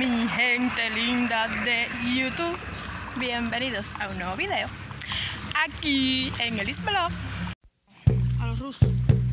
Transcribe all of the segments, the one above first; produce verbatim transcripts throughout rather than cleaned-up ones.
mi gente linda de YouTube, bienvenidos a un nuevo video aquí en Elis Vlog. A los rusos.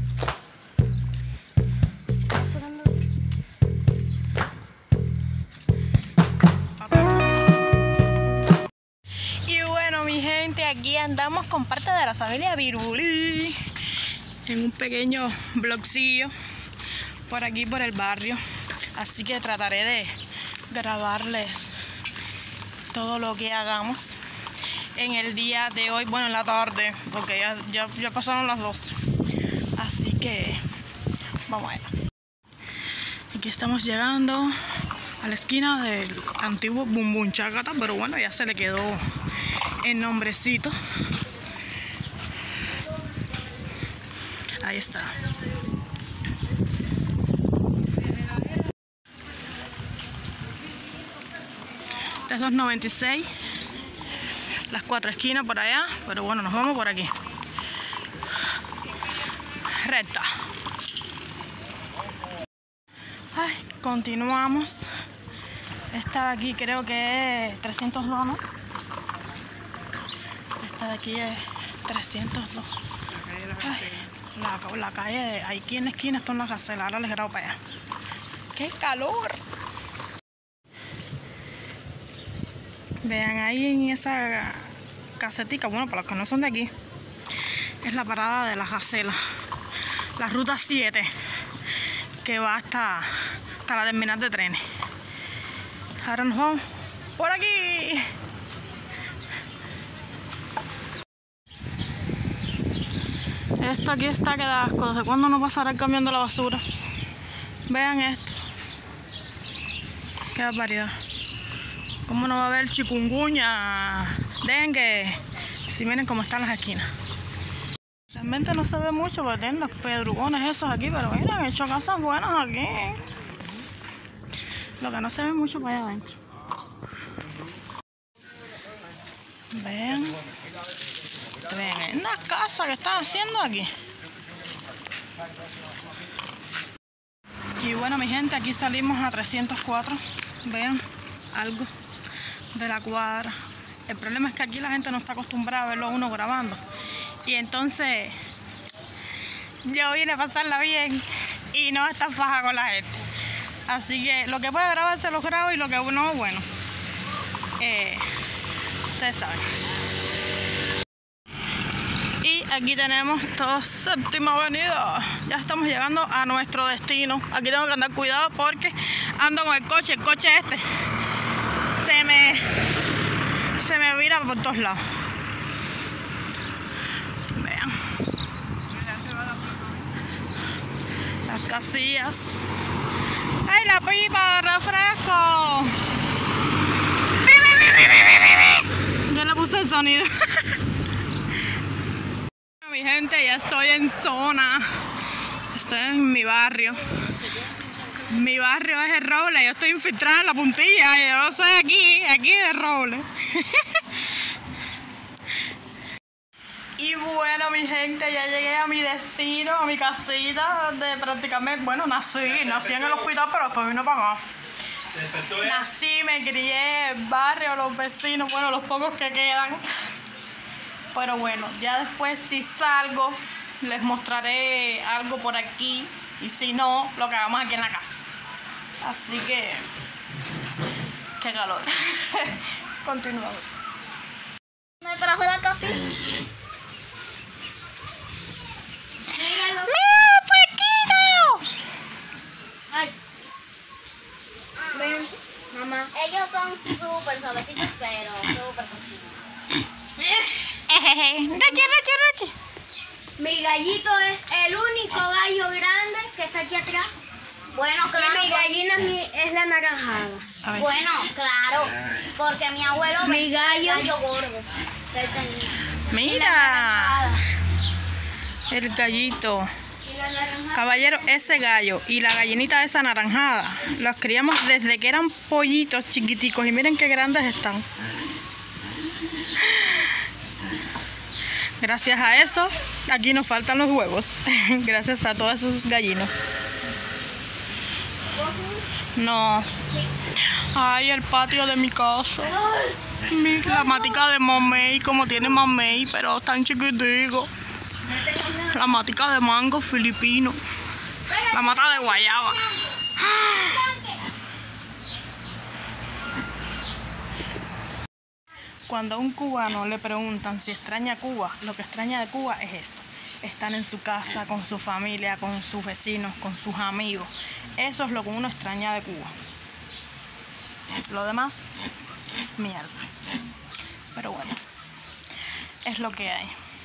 Y bueno mi gente, aquí andamos con parte de la familia Virulí en un pequeño vlogcillo por aquí por el barrio, así que trataré de grabarles todo lo que hagamos en el día de hoy, bueno, en la tarde, porque ya, ya, ya pasaron las dos, así que vamos a ver. Aquí estamos llegando a la esquina del antiguo Bum Bum Chacata, pero bueno, ya se le quedó el nombrecito. Ahí está. Este es dos noventa y seis, las cuatro esquinas por allá, pero bueno, nos vamos por aquí. Recta. Ay, continuamos. Esta de aquí creo que es trescientos dos, ¿no? Esta de aquí es trescientos dos. Ay, la, la calle, aquí en la esquina está una gacela, ahora les grabo para allá. ¡Qué calor! Vean ahí en esa casetica, bueno, para los que no son de aquí, es la parada de la gacela, la ruta siete, que va hasta, hasta la terminal de trenes. Ahora nos vamos por aquí. Esto aquí está que da asco. ¿Desde cuándo no pasará el camión de la basura? Vean esto. Qué barbaridad. ¿Cómo no va a haber chikungunya, dengue? Si miren cómo están las esquinas. Realmente no se ve mucho porque tienen los pedrugones esos aquí, pero miren, han hecho casas buenas aquí. Lo que no se ve mucho para allá adentro. Vean. Tremendas casas que están haciendo aquí. Y bueno mi gente, aquí salimos a trescientos cuatro. Vean, algo de la cuadra. El problema es que aquí la gente no está acostumbrada a verlo a uno grabando. Y entonces yo vine a pasarla bien y no estar faja con la gente. Así que lo que puede grabarse lo grabo y lo que no, bueno, eh, ustedes saben. Y aquí tenemos toda Séptima Avenida. Ya estamos llegando a nuestro destino. Aquí tengo que andar cuidado porque ando con el coche. El coche este se me se me vira por todos lados. Vean las casillas. ¡Ay, la pipa de refresco! Yo le puse el sonido. Mi gente, ya estoy en zona. Estoy en mi barrio. Mi barrio es el Roble. Yo estoy infiltrada en la puntilla. Yo soy aquí, aquí de Roble. Y bueno, mi gente, ya llegué a mi destino, a mi casita de prácticamente, bueno, nací, nací en el hospital, pero después vine para acá. Nací, me crié, el barrio, los vecinos, bueno, los pocos que quedan. Pero bueno, ya después si salgo, les mostraré algo por aquí. Y si no, lo que hagamos aquí en la casa. Así que, qué calor. Continuamos. Me trajo la casita. ¡Mira, puerquito! Ay. Ven, mamá. Ellos son súper suavecitos, pero súper cochinos. Roche, roche, roche. Mi gallito es el único gallo grande que está aquí atrás. Bueno, claro. Y mi gallina es, mi, es la naranjada. Bueno, claro, porque mi abuelo mi es gallo, gallo gordo. Que él tenía. Mira, el gallito. Caballero, ese gallo y la gallinita esa anaranjada los criamos desde que eran pollitos chiquiticos y miren qué grandes están. Gracias a eso, aquí nos faltan los huevos. Gracias a todos esos gallinos. No. Ay, el patio de mi casa. Mi, la matica de mamey, como tiene mamey, pero tan chiquitico. La matica de mango filipino. La mata de guayaba. Cuando a un cubano le preguntan si extraña Cuba, lo que extraña de Cuba es esto. Están en su casa, con su familia, con sus vecinos, con sus amigos. Eso es lo que uno extraña de Cuba. Lo demás es mierda. Pero bueno, es lo que hay.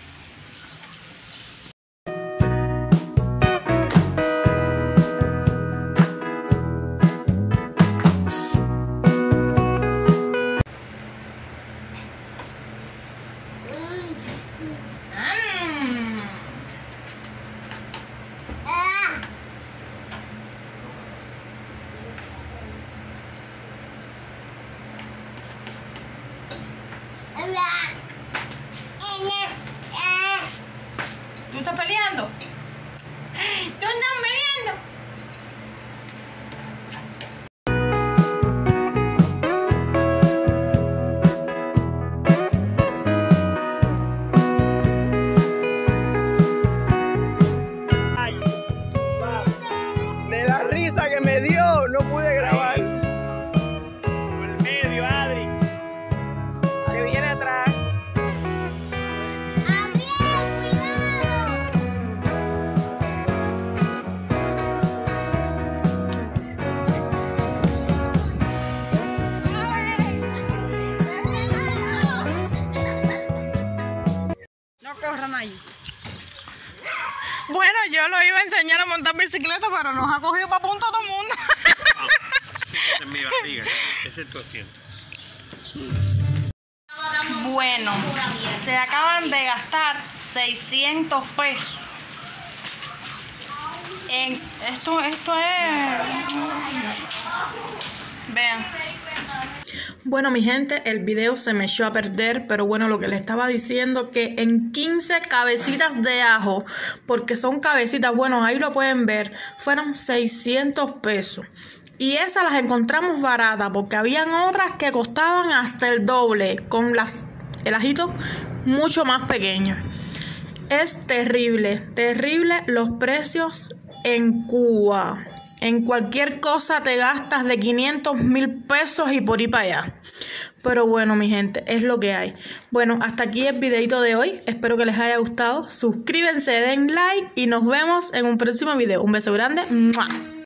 ¿Tú estás peleando? ¿Tú estás peleando? Ay, de la risa que me dio, no pude grabar. Por el medio, Adri. Que viene atrás. Corran ahí. Bueno, yo lo iba a enseñar a montar bicicleta, pero nos ha cogido para punto todo el mundo. Ah, sí, en mi barriga, es el cociente. Bueno, se acaban de gastar seiscientos pesos. En esto, esto es... Vean. Bueno, mi gente, el video se me echó a perder, pero bueno, lo que les estaba diciendo, que en quince cabecitas de ajo, porque son cabecitas, bueno, ahí lo pueden ver, fueron seiscientos pesos. Y esas las encontramos baratas, porque habían otras que costaban hasta el doble, con las, el ajito mucho más pequeño. Es terrible, terrible los precios en Cuba. En cualquier cosa te gastas de quinientos mil pesos y por ahí para allá. Pero bueno, mi gente, es lo que hay. Bueno, hasta aquí el videito de hoy. Espero que les haya gustado. Suscríbanse, den like y nos vemos en un próximo video. Un beso grande. ¡Mua!